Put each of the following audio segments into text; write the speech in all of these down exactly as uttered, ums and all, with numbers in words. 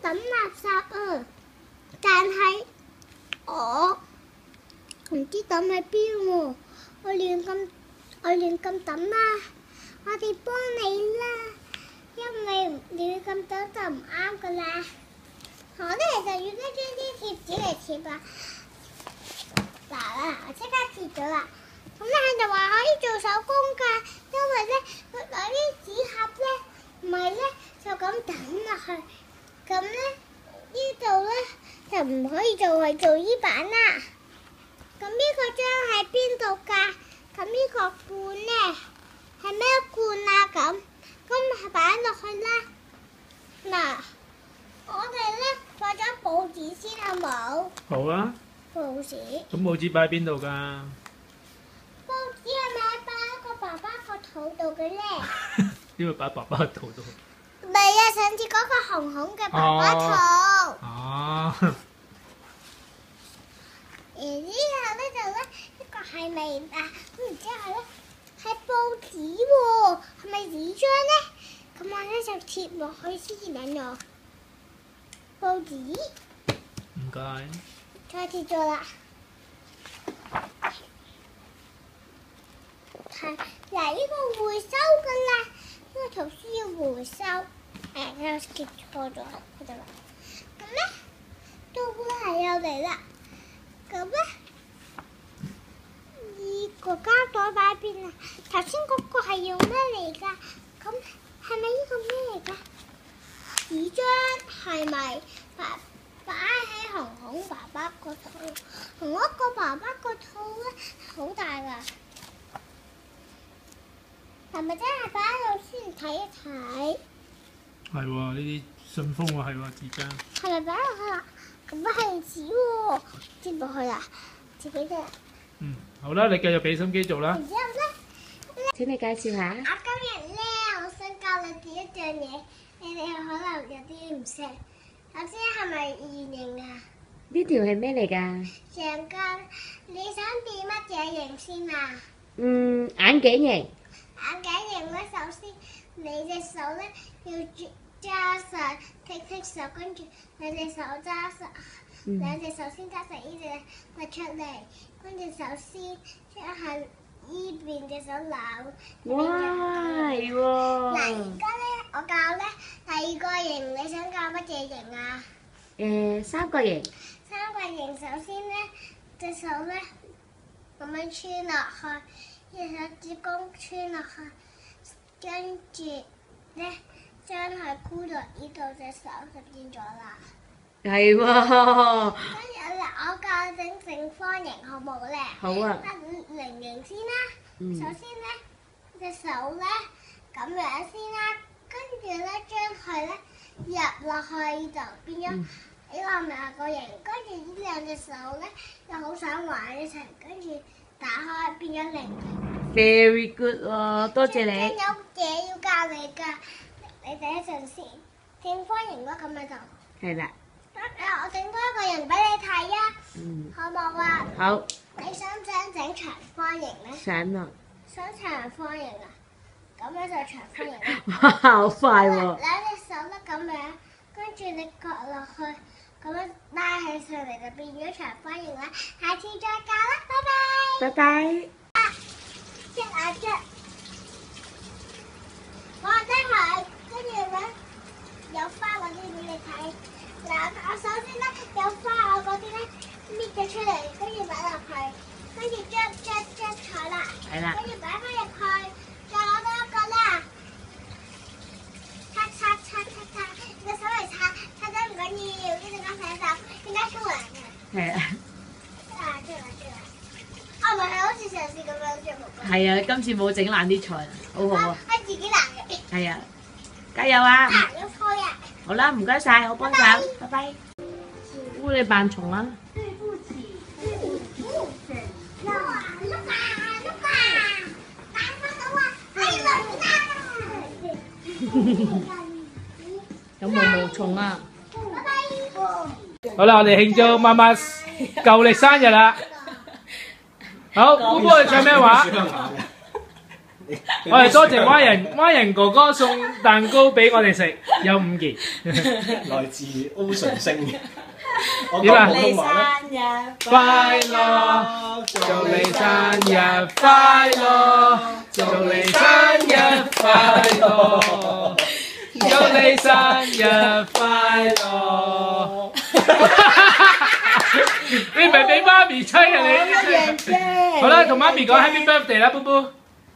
抌垃圾啊！但係我唔知抌喺邊喎，我亂咁我亂咁抌啦，我哋幫你啦，因為亂咁抌就唔啱噶啦。我哋就要一張啲貼紙嚟貼啊！嗱啦，我即刻貼咗啦。咁咧佢就話可以做手工㗎，因為咧佢攞啲紙盒咧，唔係咧就咁抌落去，咁咧呢度咧就唔可以做係做衣板啦。咁呢個章喺邊度㗎？咁呢個罐咧係咩罐啊？咁咁係擺落去啦。嗱，我哋咧放咗報紙先好冇？ 好啊。 報紙。 咁報紙擺喺邊度㗎？ 報紙係咪擺喺個爸爸個肚度嘅咧？ 點會擺喺爸爸個肚度？ 唔係啊，上次嗰個紅紅嘅爸爸肚。 哦。 然之後咧就咧呢個係咪啊？咁然之後咧係報紙喎，係咪紙張咧？咁我咧就貼落去先至揾我報紙。 唔該。 再貼咗啦。係嗱，呢個回收㗎啦，呢個圖書要回收。誒，我貼錯咗，佢就話咁咧，都係有嚟啦。咁咧，呢個膠袋擺邊啊？頭先嗰個係用咩嚟㗎？咁係咪呢個咩嚟㗎？紙張係咪擺擺喺紅紅爸爸個肚？紅紅個爸爸個肚咧好大㗎，係咪真係擺喺度先睇一睇？ 係喎，呢啲信封喎，係喎，紙張。 係咪擺落去啦？咁係紙喎，接落去啦，接俾佢啦。 嗯，好啦，你繼續俾心機做啦。 然之後咧， 請你介紹下。 我今日咧，我想教你哋一樣嘢，你哋可能有啲唔識。首先係咪圓形啊？ 呢條係咩嚟㗎？ 長腳，你想變乜嘢形先啊？ 嗯，眼鏡型。 眼鏡形咧，首先你隻手咧要揸實，剔剔手，跟住兩隻手揸實， 嗯、 兩隻手先揸實呢隻掘出嚟，跟住首先將係依邊隻手扭。 哇，係喎！ 嗱，而家咧我教咧第二個形，你想教乜嘢形啊？ 誒，三角形。 三角形首先咧隻手咧咁樣穿落去，隻手指公穿落去，跟住咧將佢箍落呢度，隻手就變咗啦。 係喎。 跟住咧，我教整正方形好冇咧？ 好啊。 得菱形先啦。 嗯。 首先咧，隻手咧咁樣先啦，跟住咧將佢咧入落去呢度，變咗呢個係咪個形？跟住呢兩隻手咧又好想玩一齊，跟住打開變咗菱形。 Very good 喎，多謝你。 有嘢要教你㗎，你第一陣先正方形咯，咁樣就係啦。 我整多一個人俾你睇啊， 嗯。 好冇啊？ 好。 你想唔想整長方形咧？ 想啊。 想長方形啊？咁樣就長方形啦。 哇，好快喎！ 兩隻手咧咁樣，跟住你割落去，咁樣拉起上嚟就變咗長方形啦。下次再教啦，拜拜。 拜拜。 捽下捽，我真係跟住咧有花嗰啲俾你睇。嗱，我首先咧有花我嗰啲咧搣咗出嚟，跟住擺落去，跟住捽捽捽彩啦， 係啦， 跟住擺翻入去，再攞多一個啦，擦擦擦擦擦，你個手嚟擦，擦得唔緊要，呢陣間洗手，應該沖涼嘅。 係啊。 捽下捽下捽下，哦，唔係好似上次咁樣捽冇。 係啊，今次冇整爛啲菜，好好啊。 係自己爛嘅。 係啊，加油啊！ 啊，有錯啊！ 好啦，唔該晒，我幫手，拜拜。烏你扮蟲啦！ 對不起，對不起，要啊，碌啊碌啊，打翻到啊，係碌啊！ 有毛毛蟲啊！ 拜拜。 好啦，我哋慶祝媽媽舊歷生日啦！好，姑姑你唱咩話？ 我哋多謝蛙人蛙人哥哥送蛋糕俾我哋食，有五件， 來自 Ocean 星嘅。我點啊？ 講普通話咧。 快樂，祝你生日快樂，祝你生日快樂，祝你生日快樂。你唔係俾媽咪吹啊你？好啦，同媽咪講 Happy Birthday 啦，寶寶。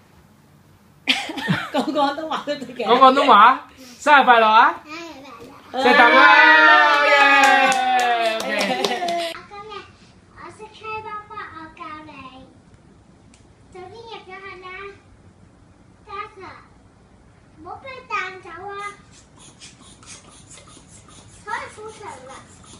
講廣東話都得嘅。 講廣東話，生日快樂啊！食蛋啦！耶！ 我今日我識吹波波，我教你。早啲入咗去啦 ，Dasa， 唔好俾佢彈走啊！可以鋪牆啦，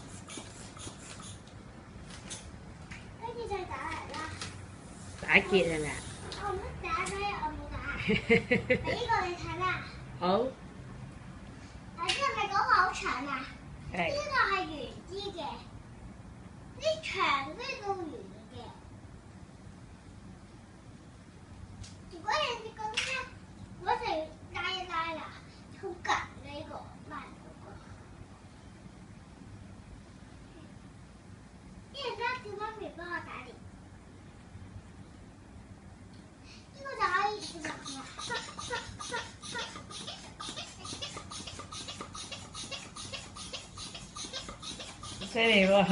跟住再打嚟啦。 打結係咪啊？ 我唔識打，所以我冇打。俾呢個你睇啦。 好。 呢個咪嗰個好長啊！呢係。 個係圓啲嘅，呢長呢個圓嘅。如果你覺得咧，我哋拉一拉啦，好緊呢個拉唔到個。一陣間叫媽咪幫我打臉，呢個就可以食啦。 犀利喎！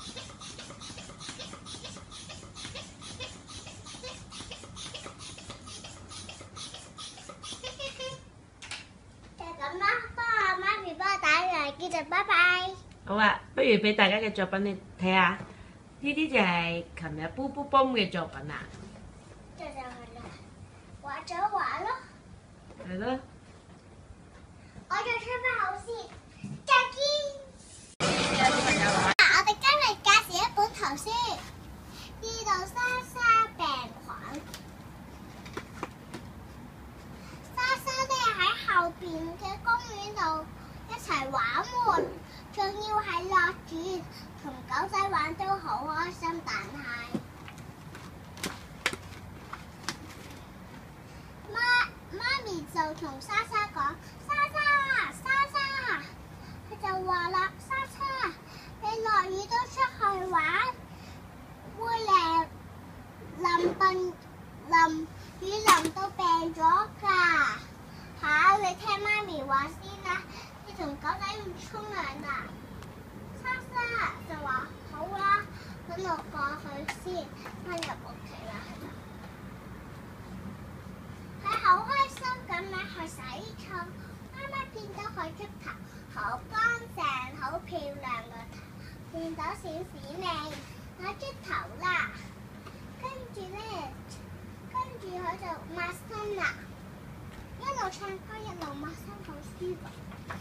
就咁啦，幫我媽咪幫我打嚟，叫做拜拜。 好啊，不如俾大家嘅作品你睇下，呢啲就係琴日 Boo Boo Boom 嘅作品啊。 就就係啦，畫咗畫咯。 係咯。 我再吹翻口先，再見。我哋今日介紹一本圖書，叫做《莎莎病菌》。莎莎咧喺後邊嘅公園度一齊玩喎，仲要係落住同狗仔玩都好開心，但係媽媽咪就同莎莎講：莎莎，莎莎，佢就話啦，莎莎，你落雨都出去玩，會嚟淋病淋雨淋到病咗㗎嚇！你聽媽咪話先啦，你同狗仔唔沖涼啊？莎莎就話好啦，等我過去先，翻入屋企啦。佢好開心咁樣去洗澡，媽媽見到佢出頭好乾淨、好漂亮個頭，見到閃閃靚，我出頭啦。跟住咧，跟住佢就抹身啦，一路唱歌一路抹身，好舒服。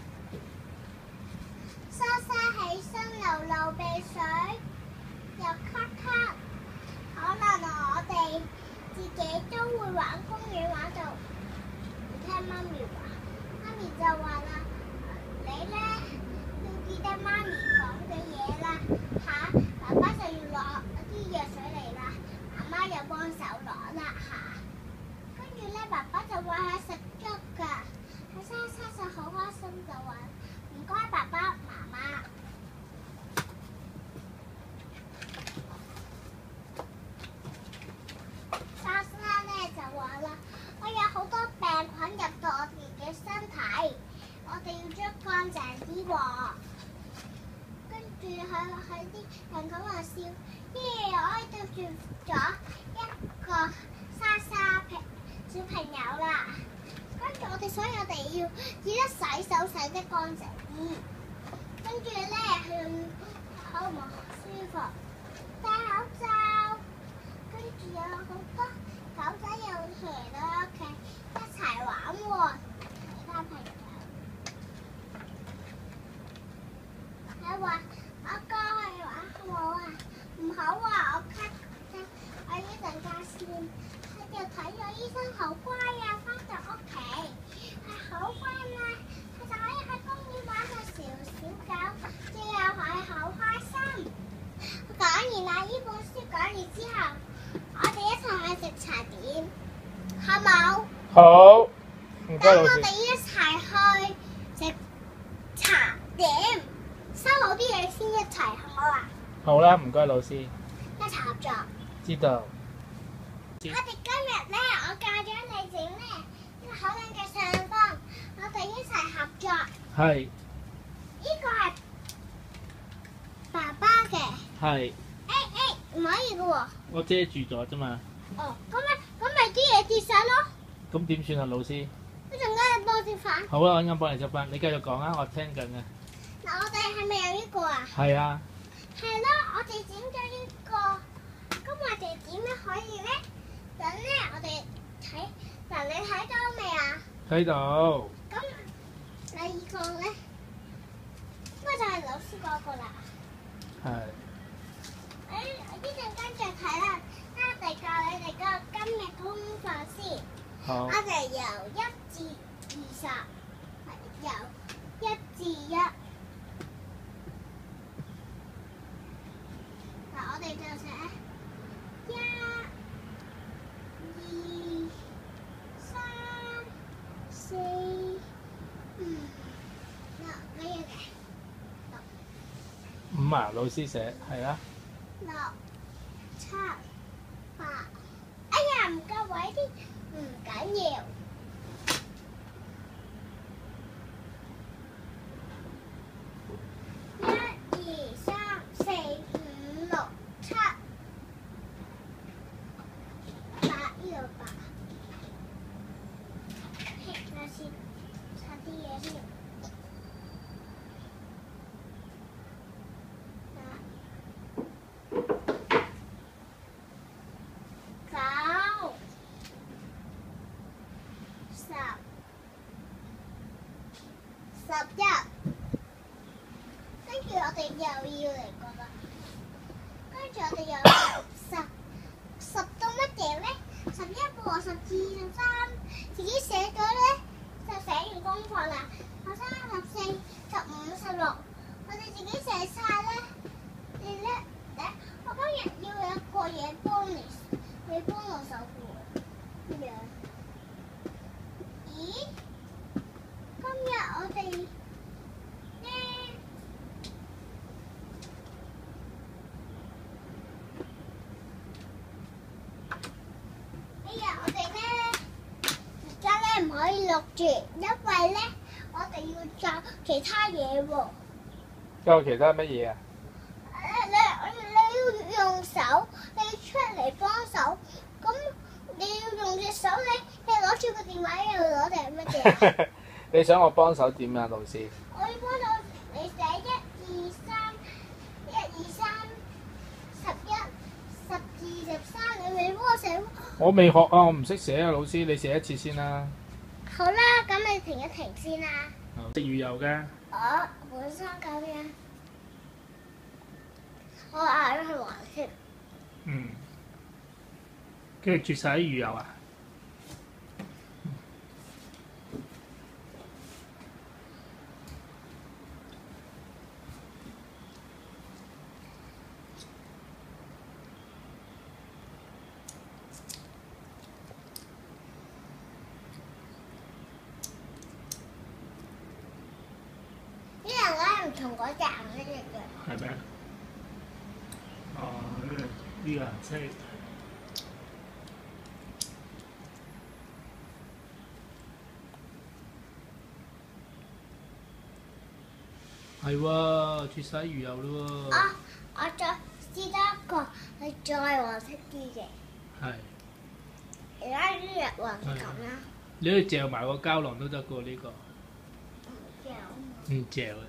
莎莎起身流流鼻水，又咳咳，可能我哋自己都會玩公園玩到唔聽媽咪話，媽咪就話啦，你咧要記得媽咪講嘅嘢啦嚇，爸爸就要攞啲藥水嚟啦，媽媽又幫手攞啦嚇，跟住咧爸爸就話係食粥㗎，喺莎莎就好開心就話唔該爸爸媽媽。莎莎咧就話啦，我有好多病菌入到我哋嘅身體，我哋要捽乾淨啲喎。跟住佢佢啲人咁話笑，耶！我可以對住咗一個莎莎平小朋友啦。跟住我哋所以我哋要記得洗手洗得乾淨啲。跟住咧，佢好唔舒服，戴口罩。跟住有好多狗仔又嚟到屋企一齊玩喎，其他朋友。佢話：我過去玩好唔好啊？唔好啊！我咳啫，我一陣間先。佢就睇咗醫生，好乖啊，翻到屋企係好乖啦。佢就可以喺公園玩個小小狗，最後係好開心。講完啦，呢本書講完之後。我哋一齊去食茶點，好冇？ 好，唔該咁老師。 我哋一齊去食茶點，收好啲嘢先一齊，好唔好啊？ 好啦，唔該老師。 一齊合作。 知道。 我哋今日咧，我教咗你整咧呢個口令嘅上方，我哋一齊合作。 係呢個係爸爸嘅， 係， 誒誒唔可以嘅喎。 我遮住咗啫嘛。 哦，咁咪咁咪啲嘢跌晒咯。 咁點算啊，老師？ 一陣間你幫我接翻。 好啦，我啱啱幫你執翻，你繼續講啊，我聽緊啊。 嗱，我哋係咪有呢個啊？ 係啊。 係咯，我哋整咗呢個，咁我哋點樣可以咧？等咧，我哋睇嗱，你睇到未啊？ 睇到。 咁第二個咧，咁就係老師嗰個啦。 係。 誒，呢陣間再睇啦，我哋教你哋個今日功課先。 好我。哋由一至二十，由一至一。嗱，我哋就寫一、二、三、四、五。嗱，乜嘢嘅？ 五啊，老師寫係啦。 六、七、八。哎呀，唔夠位啲，唔緊要。一、二、三、四、五、六、七、八，呢度八。嘿，等先，擦啲嘢先。九、十、十一。跟住我哋又要嚟個啦，跟住我哋又十十到乜嘢咧？十一和十二、十三，自己寫咗咧就寫完功課啦。十三、十四、十五、十六，我哋自己寫晒咧。你咧，誒，我今日要有一個嘢幫你，你幫我手喎。點樣？咦？今日我哋咧？哎呀，我哋咧而家咧唔可以錄住，因為咧我哋要教其他嘢喎。 教其他乜嘢啊？ 誒你你要用手，你要出嚟幫手，咁你要用隻手，你你攞住個電話又攞定係乜嘢？ 你想我幫手點啊，老師？ 我要幫到你寫一二三，一二三，十一、十二、十三，你咪幫我寫。 我未學啊，我唔識寫啊，老師，你寫一次先啦。 好啦，咁你停一停先啦。 食魚油㗎。 我本身咁樣，我嗌咗係黃色。 嗯。跟住啜晒啲魚油啊？ 呢兩個係唔同嗰隻顏色嘅。 係咩？哦，呢個呢個顏色。係喎，啜晒魚油咯喎。 啊！我再試多一個係再黃色啲嘅。 係。 而家呢隻黃色咁啦。 你可以嚼埋個膠囊都得過呢個。 唔嚼。 唔嚼啊！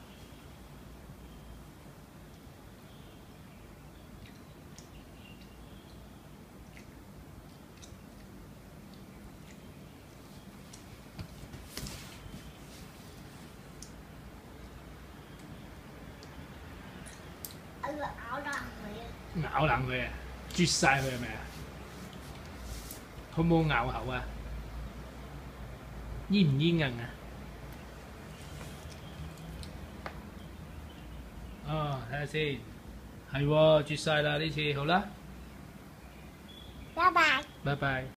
我要咬爛佢。 咬爛佢啊！啜晒佢係咪啊？好唔好咬口啊？煙唔煙韌啊？哦，睇下先，係喎，啜晒啦呢次，好啦， 拜拜。 拜拜。